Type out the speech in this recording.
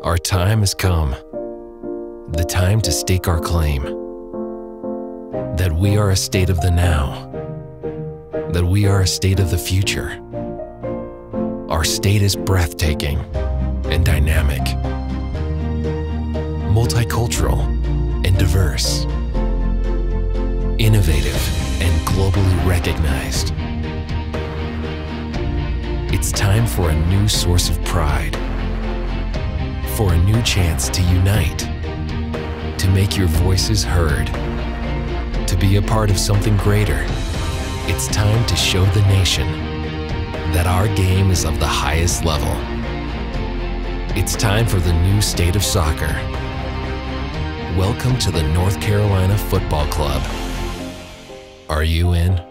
Our time has come. The time to stake our claim. That we are a state of the now. That we are a state of the future. Our state is breathtaking and dynamic. Multicultural and diverse. Innovative and globally recognized. It's time for a new source of pride. For a new chance to unite. To make your voices heard. To be a part of something greater. It's time to show the nation that our game is of the highest level. It's time for the new state of soccer. Welcome to the North Carolina Football Club. Are you in?